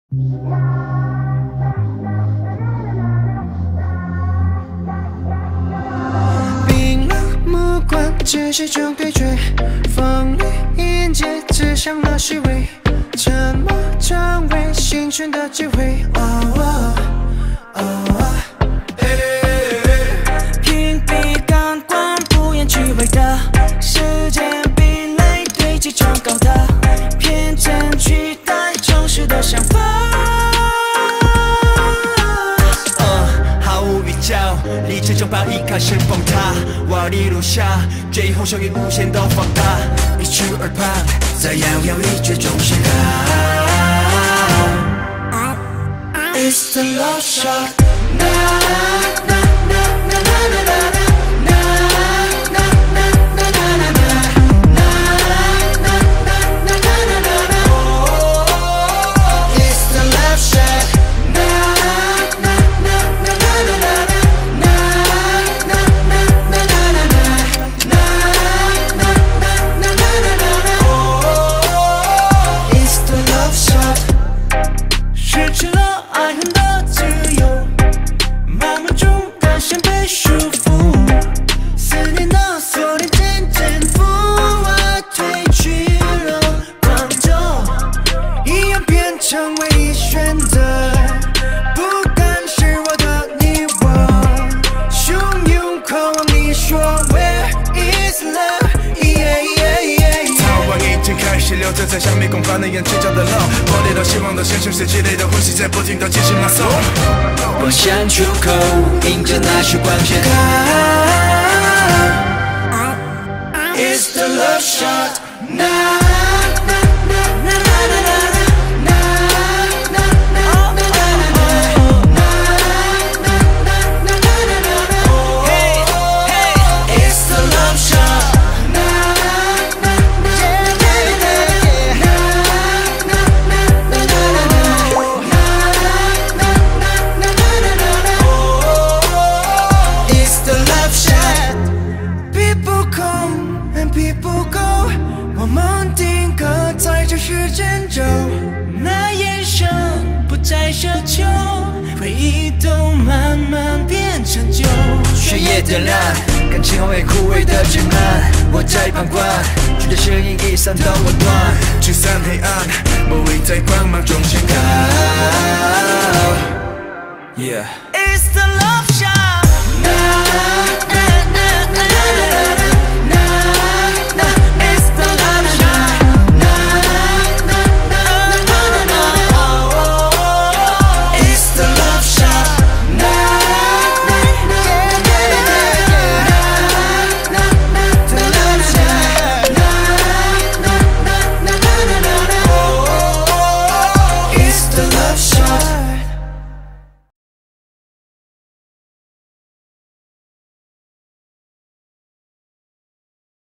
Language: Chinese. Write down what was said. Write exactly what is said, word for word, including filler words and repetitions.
冰冷目光，只是种对决，风雨迎接，只想那虚伪，沉默成为幸存的机会。哦哦哦哦屏蔽感官，不言去回的时间壁垒堆积成高的偏见，取代诚实的想法。 理智正把一开始崩塌，瓦砾落下，最后声音无限的放大，一触而旁，在摇摇欲坠中失卡。It's the love shot， na na na na na na na na。 成唯一选择，不甘是我的你我，汹涌渴望你说 Where is love？ Yeah, yeah, yeah, 逃亡已经开始流着，在像迷宫般的眼追着的漏，破裂到希望的现实，谁积累的呼吸在不停地进行拉松。 光线出口，迎着那束光线。 It's the love shot， now。People go， 我们定格在这时间轴，那眼神不再奢求，回忆都慢慢变成旧。 血液点燃，感情后会枯萎的枝蔓，我在旁观，觉得声音已散的温暖， 驱散黑暗，魔力在光芒中显开。